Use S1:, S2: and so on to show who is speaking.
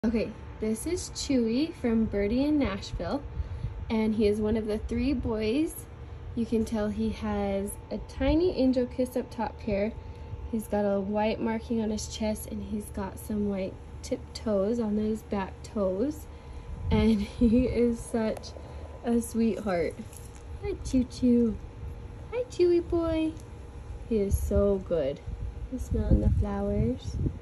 S1: Okay, this is Chewy from Birdie in Nashville, and he is one of the 3 boys. You can tell he has a tiny angel kiss up top here. He's got a white marking on his chest, and he's got some white tipped toes on his back toes. And he is such a sweetheart. Hi, Choo-Choo. Hi, Chewy boy. He is so good. He's smelling the flowers.